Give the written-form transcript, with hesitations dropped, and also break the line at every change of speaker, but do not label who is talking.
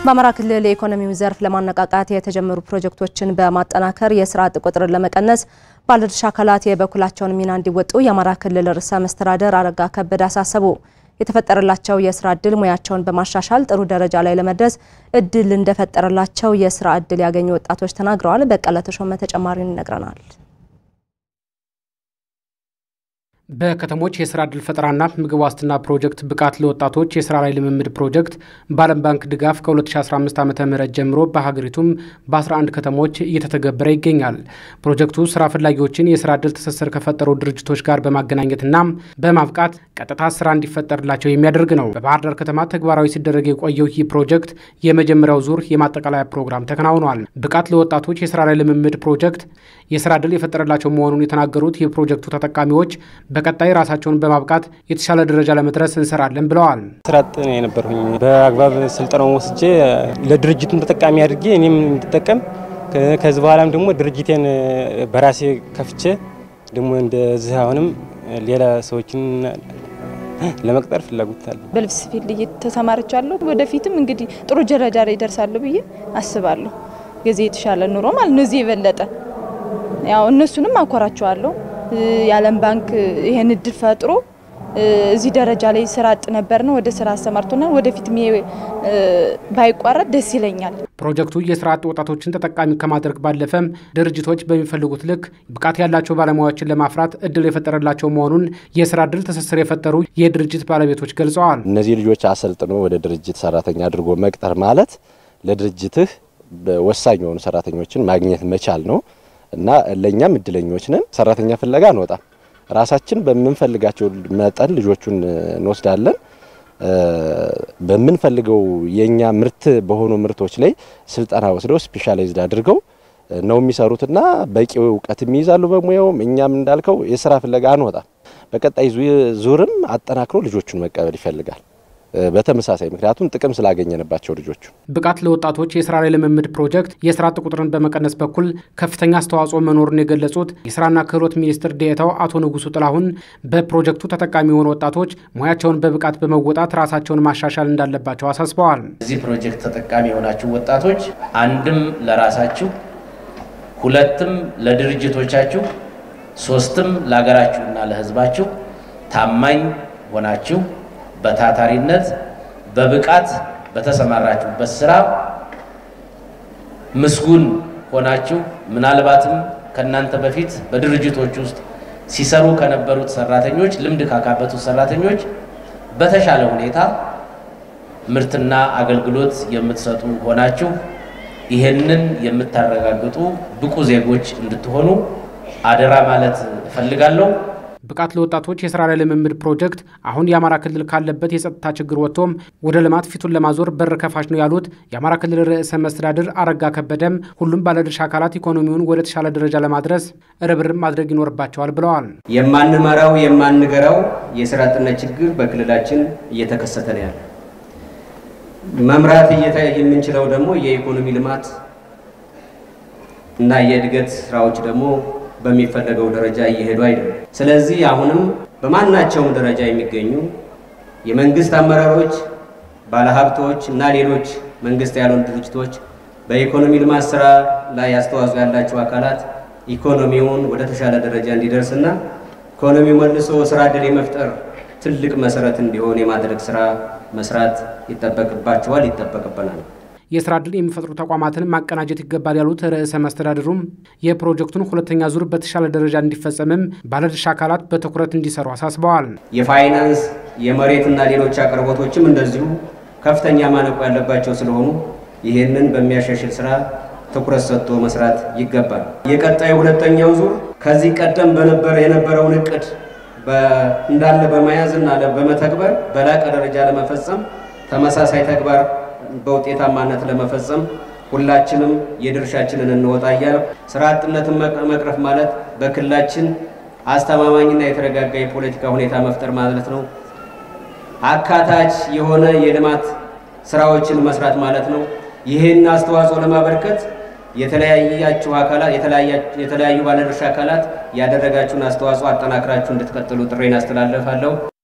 በአማራ ክልል የኢኮኖሚው ዘርፍ ለማነቃቃት የተጀመሩ ፕሮጀክቶችን በማጠናከር የስራ አጥ ቁጥርን ለመቀነስ ባለድርሻ አካላት የበኩላቸውን ሚና እንዲወጡ የአማራ ክልል ርዕሰ መስተዳድር አረጋ ከበደ አሳሰቡ። የተፈጠረላቸው የስራ እድል ሙያቸውን በማሻሻል ጥሩ ደረጃ ላይ ለመድረስ እድል እንደፈጠረላቸው የስራ እድል ያገኙ ወጣቶች ተናግረዋል። በቀለ ተሾመ ተጨማሪውን ይነግረናል።
በከተሞች የስራ እድል ፈጠራና ምግብ ዋስትና ፕሮጀክት ብቃት ለወጣቶች የስራ ላይ ልምምድ ፕሮጀክት በዓለም ባንክ ድጋፍ ከ2015 ዓ.ም ጀምሮ በሀገሪቱም በ11 ከተሞች እየተተገበረ ይገኛል። ፕሮጀክቱ ስራ ፈላጊዎችን የስራ እድል ትስስር ከፈጠሩ ድርጅቶች ጋር በማገናኘትና በማብቃት ቀጥታ ስራ እንዲፈጠርላቸው የሚያደርግ ነው። በባህር ዳር ከተማ ተግባራዊ ሲደረግ የቆየው ይህ ፕሮጀክት የመጀመሪያው ዙር የማጠቃለያ ፕሮግራም ተከናውኗል። ብቃት ለወጣቶች የስራ ላይ ልምምድ ፕሮጀክት የስራ እድል የፈጠረላቸው መሆኑን የተናገሩት የፕሮጀክቱ ተጠቃሚዎች በቀጣይ ራሳቸውን በማብቃት የተሻለ ደረጃ ለመድረስ እንሰራለን ብለዋል።
ስራ አጥ የነበርኩኝ በአግባብ ስልጠናውን ወስጄ ለድርጅቱን ተጠቃሚ አድርጌ እኔም እንድጠቀም ከዚህ በኋላም ደግሞ ድርጅቴን በራሴ ከፍቼ ደግሞ እንደዚህ አሁንም ሌላ ሰዎችን ለመቅጠር ፍላጎት አለ።
በልብስ ፊልድ እየተሰማርቻለሁ። ወደፊትም እንግዲህ ጥሩ ደረጃ ላይ ደርሳለሁ ብዬ አስባለሁ። ጊዜ የተሻለ ኑሮ ማለት ነው። እዚህ የበለጠ ያው እነሱንም አኮራቸዋለሁ። የዓለም ባንክ ይሄን እድል ፈጥሮ እዚህ ደረጃ ላይ ስራ አጥ ነበርና ወደ ስራ አሰማርቶናል። ወደፊት ባይቋረጥ ደስ ይለኛል።
ፕሮጀክቱ የስራ አጥ ወጣቶችን ተጠቃሚ ከማድረግ ባለፈም ድርጅቶች በሚፈልጉት ልክ ብቃት ያላቸው ባለሙያዎችን ለማፍራት እድል የፈጠረላቸው መሆኑን የስራ እድል ትስስር የፈጠሩ የድርጅት ባለቤቶች ገልጸዋል።
እነዚህ ልጆች አሰልጥኖ ወደ ድርጅት ሰራተኛ አድርጎ መቅጠር ማለት ለድርጅትህ ወሳኝ የሆኑ ሰራተኞችን ማግኘት መቻል ነው እና ለኛም እድለኞች ነን። ሰራተኛ ፍለጋ አንወጣም። ራሳችን በመንፈልጋቸው መጠን ልጆቹን እንወስዳለን። በመንፈልገው የኛ ምርት በሆኑ ምርቶች ላይ ስልጠና ወስደው ስፔሻላይዝድ አድርገው ነው የሚሰሩትና በቂ ዕውቀት የሚይዛሉ በሙያውም። እኛም እንዳልከው የስራ ፍለጋ አንወጣም። በቀጣይ ዙርም አጠናክሮ ልጆቹን መቀበል ይፈልጋል። በተመሳሳይ ምክንያቱም ጥቅም ስላገኘንባቸው ልጆቹ
ብቃት ለወጣቶች የስራ ላይ ልምምድ ፕሮጀክት የስራ አጥ ቁጥርን በመቀነስ በኩል ከፍተኛ አስተዋጽኦ መኖሩን የገለጹት የስራና ክህሎት ሚኒስትር ዴኤታው አቶ ንጉሱ ጥላሁን በፕሮጀክቱ ተጠቃሚ የሆኑ ወጣቶች ሙያቸውን በብቃት በመወጣት ራሳቸውን ማሻሻል እንዳለባቸው አሳስበዋል።
እዚህ ፕሮጀክት ተጠቃሚ የሆናችሁ ወጣቶች አንድም ለራሳችሁ፣ ሁለትም ለድርጅቶቻችሁ፣ ሶስትም ለሀገራችሁና ለሕዝባችሁ ታማኝ ሆናችሁ በታታሪነት በብቃት በተሰማራችሁበት ስራ ምስጉን ሆናችሁ ምናልባትም ከናንተ በፊት በድርጅቶች ውስጥ ሲሰሩ ከነበሩት ሰራተኞች ልምድ ካካበቱት ሰራተኞች በተሻለ ሁኔታ ምርትና አገልግሎት የምትሰጡ ሆናችሁ ይሄንን የምታረጋግጡ ብቁ ዜጎች እንድትሆኑ አደራ ማለት እፈልጋለሁ።
ብቃት ለወጣቶች የስራ ላይ ልምምድ ፕሮጀክት አሁን የአማራ ክልል ካለበት የጸጥታ ችግር ወጥቶም ወደ ልማት ፊቱን ለማዞር በር ከፋሽ ነው ያሉት የአማራ ክልል ርዕሰ መስተዳድር አረጋ ከበደም ሁሉም ባለድርሻ አካላት ኢኮኖሚውን ወደ ተሻለ ደረጃ ለማድረስ ርብርብ ማድረግ ይኖርባቸዋል ብለዋል።
የማንመራው የማንገራው የስራ አጥነት ችግር በክልላችን እየተከሰተ ነው ያለው። መምራት የምንችለው ደግሞ የኢኮኖሚ ልማት እና የእድገት ስራዎች ደግሞ በሚፈለገው ደረጃ እየሄዱ አይደለም። ስለዚህ አሁንም በማናቸውም ደረጃ የሚገኙ የመንግስት አመራሮች፣ ባለሀብቶች እና ሌሎች መንግስት ያልሆኑ ድርጅቶች በኢኮኖሚ ልማት ስራ ላይ አስተዋጽኦ ያላቸው አካላት ኢኮኖሚውን ወደ ተሻለ ደረጃ እንዲደርስና ኢኮኖሚው መልሶ ስራ እድል የመፍጠር ትልቅ መሰረት እንዲሆን የማድረግ ስራ መስራት ይጠበቅባቸዋል፣ ይጠበቅብናል።
የስራ እድል የሚፈጥሩ ተቋማትን ማቀናጀት ይገባል ያሉት ርዕሰ መስተዳድሩም የፕሮጀክቱን ሁለተኛ ዙር በተሻለ ደረጃ እንዲፈጸምም ባለድርሻ አካላት በትኩረት እንዲሰሩ አሳስበዋል።
የፋይናንስ የመሬትና ሌሎች አቅርቦቶችም እንደዚሁ ከፍተኛ ማነቆ ያለባቸው ስለሆኑ ይሄንን በሚያሻሽል ስራ ትኩረት ሰጥቶ መስራት ይገባል። የቀጣዩ ሁለተኛው ዙር ከዚህ ቀደም የነበረውን እቅድ እንዳለ በመያዝና በመተግበር በላቀ ደረጃ ለመፈጸም ተመሳሳይ ተግባር በውጤታማነት ለመፈጸም ሁላችንም የድርሻችንን እንወጣ እያለ ስራ አጥነትን መቅረፍ ማለት በክልላችን አስተማማኝና የተረጋጋ የፖለቲካ ሁኔታ መፍጠር ማለት ነው። አካታች የሆነ የልማት ስራዎችን መስራት ማለት ነው። ይሄን አስተዋጽኦ ለማበርከት የተለያዩ ባለድርሻ አካላት ያደረጋችሁን አስተዋጽኦ አጠናክራችሁ እንድትቀጥሉ ጥሬን አስተላልፋለሁ።